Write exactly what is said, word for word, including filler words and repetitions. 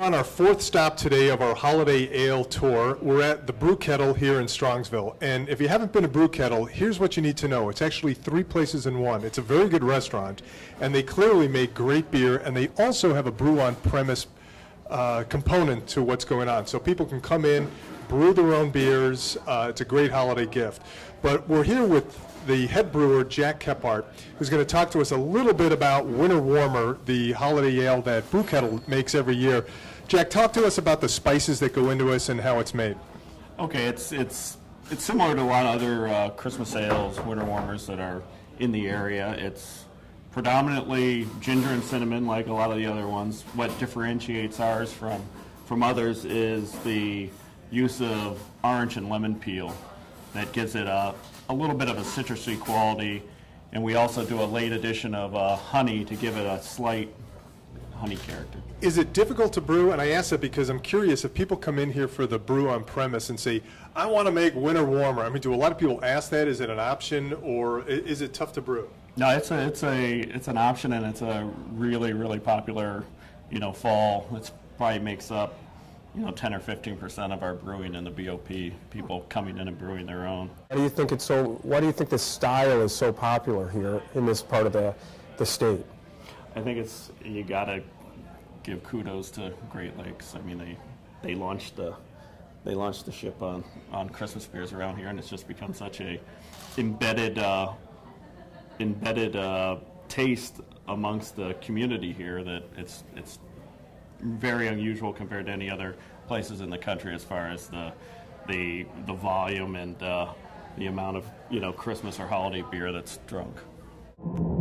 On our fourth stop today of our holiday ale tour, we're at the Brew Kettle here in Strongsville. And if you haven't been to Brew Kettle, here's what you need to know. It's actually three places in one. It's a very good restaurant, and they clearly make great beer, and they also have a brew on premise uh, component to what's going on. So people can come in, brew their own beers. Uh, it's a great holiday gift. But we're here with the head brewer, Jack Kephart, who's going to talk to us a little bit about Winter Warmer, the holiday ale that Brew Kettle makes every year. Jack, talk to us about the spices that go into us and how it's made. Okay, it's it's it's similar to a lot of other uh, Christmas ales, Winter Warmers that are in the area. It's predominantly ginger and cinnamon, like a lot of the other ones. What differentiates ours from from others is the use of orange and lemon peel that gives it a a little bit of a citrusy quality, and we also do a late addition of uh, honey to give it a slight honey character. Is it difficult to brew? And I ask that because I'm curious if people come in here for the brew on premise and say, I want to make Winter Warmer. I mean, do a lot of people ask that? Is it an option, or is it tough to brew? No, it's a it's a it's an option, and it's a really really popular, you know, fall. It probably makes up, you know, ten or fifteen percent of our brewing in the B O P, people coming in and brewing their own. Why do you think it's so, why do you think this style is so popular here in this part of the, the state? I think it's, you gotta give kudos to Great Lakes. I mean, they, they launched the, they launched the ship on, on Christmas beers around here, and it's just become such a embedded, uh, embedded uh, taste amongst the community here that it's, it's very unusual compared to any other places in the country as far as the the the volume and uh, the amount of, you know, Christmas or holiday beer that's drunk.